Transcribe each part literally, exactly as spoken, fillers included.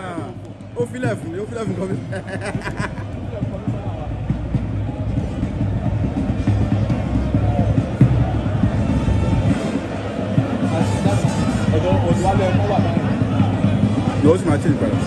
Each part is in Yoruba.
ó filẹ̀ fún mi ó filẹ̀ fún kọ́mí. ọ̀dọ̀ ọ̀dọ̀ wálé ọmọ wà báyìí. lọ́wọ́ sì máa change padà.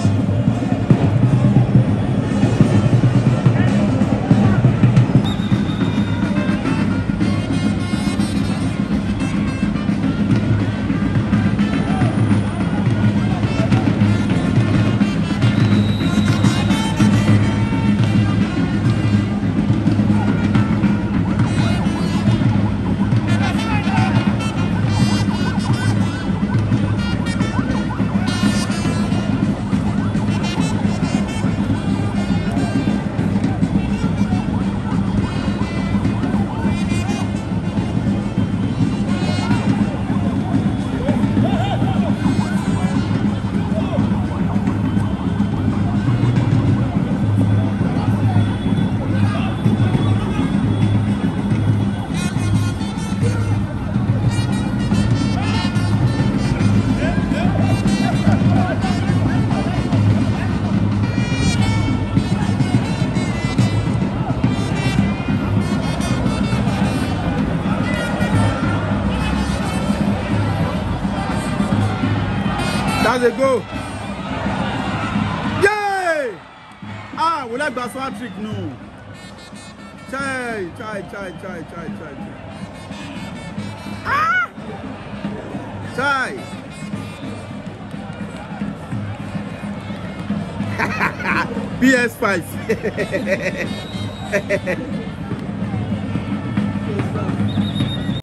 That's a go. Yay! Ah, will I pass one trick? No. Chai, chai, chai, chai, chai, chai. Ah! Chai. P S five.